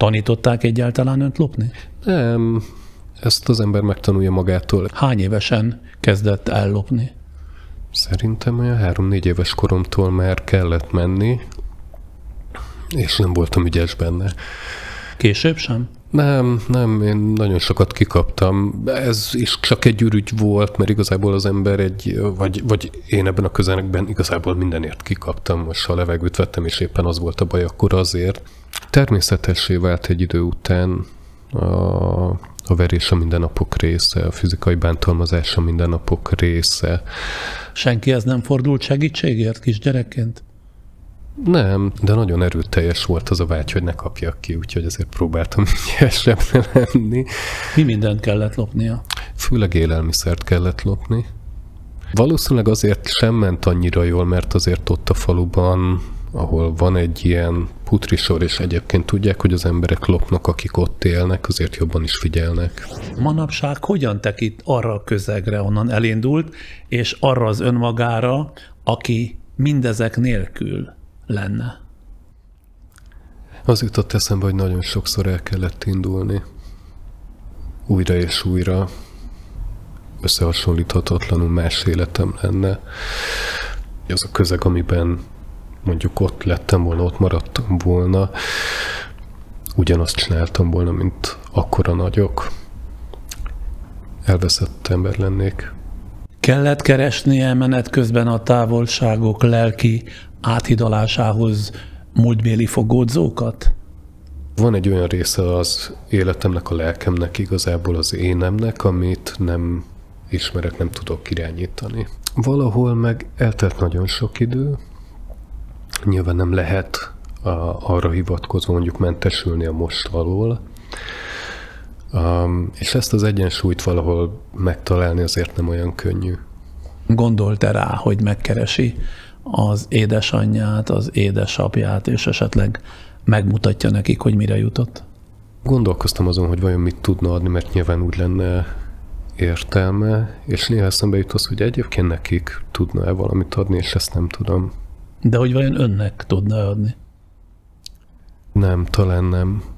Tanították egyáltalán önt lopni? Nem, ezt az ember megtanulja magától. Hány évesen kezdett ellopni? Szerintem olyan 3-4 éves koromtól már kellett menni, és nem voltam ügyes benne. Később sem? Nem, én nagyon sokat kikaptam. Ez is csak egy ürügy volt, mert igazából az ember vagy én ebben a közelekben igazából mindenért kikaptam. Most ha a levegőt vettem, és éppen az volt a baj, akkor azért. Természetessé vált egy idő után a verés a mindennapok része, a fizikai bántalmazás a mindennapok része. Senkihez nem fordult segítségért kisgyerekként? Nem, de nagyon erőteljes volt az a vágy, hogy ne kapjak ki, úgyhogy ezért próbáltam ügyesebbre lenni. Mi mindent kellett lopnia? Főleg élelmiszert kellett lopni. Valószínűleg azért sem ment annyira jól, mert azért ott a faluban, ahol van egy ilyen putrisor, és egyébként tudják, hogy az emberek lopnak, akik ott élnek, azért jobban is figyelnek. Manapság hogyan tekint arra a közegre, onnan elindult, és arra az önmagára, aki mindezek nélkül lenne? Az jutott eszembe, hogy nagyon sokszor el kellett indulni. Újra és újra. Összehasonlíthatatlanul más életem lenne. Az a közeg, amiben mondjuk ott lettem volna, ott maradtam volna, ugyanazt csináltam volna, mint akkora nagyok. Elveszett ember lennék. Kellett keresnie menet közben a távolságok lelki áthidalásához múltbéli fogódzókat? Van egy olyan része az életemnek, a lelkemnek, igazából az énemnek, amit nem ismerek, nem tudok irányítani. Valahol meg eltelt nagyon sok idő. Nyilván nem lehet arra hivatkozva mondjuk mentesülni a most alól. És ezt az egyensúlyt valahol megtalálni azért nem olyan könnyű. Gondolt-e rá, hogy megkeresi az édesanyját, az édesapját, és esetleg megmutatja nekik, hogy mire jutott? Gondolkoztam azon, hogy vajon mit tudna adni, mert nyilván úgy lenne értelme, és néha eszembe jut az, hogy egyébként nekik tudna-e valamit adni, és ezt nem tudom. De hogy vajon önnek tudna adni? Nem, talán nem.